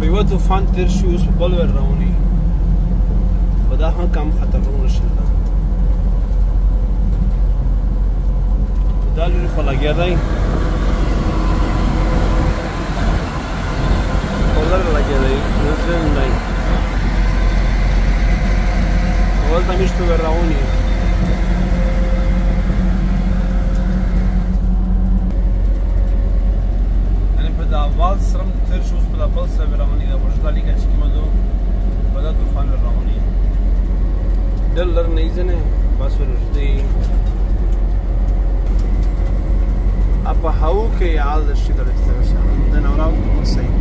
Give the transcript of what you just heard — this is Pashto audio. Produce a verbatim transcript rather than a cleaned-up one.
یوه طوفان تیر شي اوس په بل ور رواني خو دا هم کم خطرونه شول دا لوري خو لګیا دی کولر لګیا دی نزل دی اول ته مشت ور رواني دا اول سرم تر شوز په بل سره رواني دا وژدالي کې چې کومه په دا طوفان رواني دلر نه ځنه بس ورځي اپا هاو کې یاد شي درسته د نوراو په سي